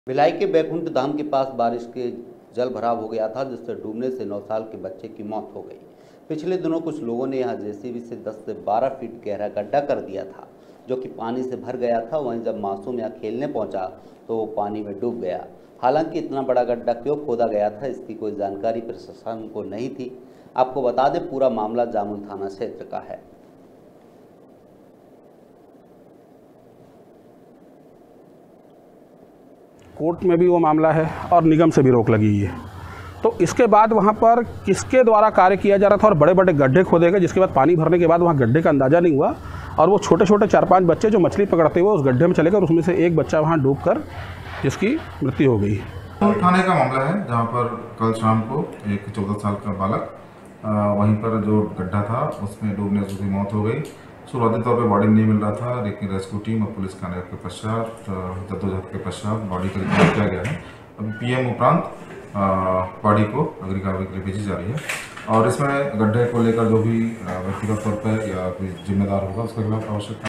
भिलाई के बैकुंठ धाम के पास बारिश के जल भराव हो गया था, जिससे डूबने से 9 साल के बच्चे की मौत हो गई। पिछले दिनों कुछ लोगों ने यहां जेसीबी से 10 से 12 फीट गहरा गड्ढा कर दिया था, जो कि पानी से भर गया था। वहीं जब मासूम यहां खेलने पहुंचा तो वो पानी में डूब गया। हालांकि इतना बड़ा गड्ढा क्यों खोदा गया था, इसकी कोई जानकारी प्रशासन को नहीं थी। आपको बता दें, पूरा मामला जामुल थाना क्षेत्र का है। कोर्ट में भी वो मामला है और निगम से भी रोक लगी हुई है। तो इसके बाद वहाँ पर किसके द्वारा कार्य किया जा रहा था और बड़े बड़े गड्ढे खोदे गए, जिसके बाद पानी भरने के बाद वहाँ गड्ढे का अंदाज़ा नहीं हुआ और वो छोटे छोटे 4-5 बच्चे जो मछली पकड़ते हुए उस गड्ढे में चले गए और उसमें से एक बच्चा वहाँ डूबकर जिसकी मृत्यु हो गई। थाने का मामला है, जहाँ पर कल शाम को एक 14 साल का बालक वहीं पर जो गड्ढा था उसमें डूबने से उसकी मौत हो गई। शुरुआती तौर पे बॉडी नहीं मिल रहा था, लेकिन रेस्क्यू टीम और पुलिस खाने के पश्चात जद्दोजहद के पश्चात बॉडी का रिकॉर्ड किया गया है। अभी पीएम उपरांत बॉडी को अगली कार्रवाई के लिए भेजी जा रही है और इसमें गड्ढे को लेकर जो भी व्यक्तिगत तौर पर या कोई जिम्मेदार होगा उसके खिलाफ आवश्यक